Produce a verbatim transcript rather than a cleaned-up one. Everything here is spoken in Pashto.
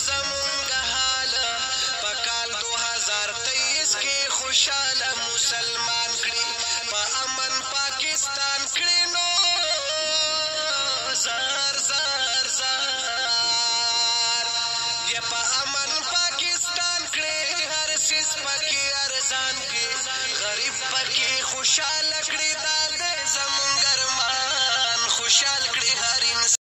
زمونږ حال په کال دو هزار تیئیس کې خوشحاله مسلمان کړي په امن پاکستان کړي نو زار زار زار یا په امن پاکستان کړي هر سیز پکې ارزان کړي غریب پکې خوشحاله کړي دا د زمونږ ارمان خوشحال کړي هر انسان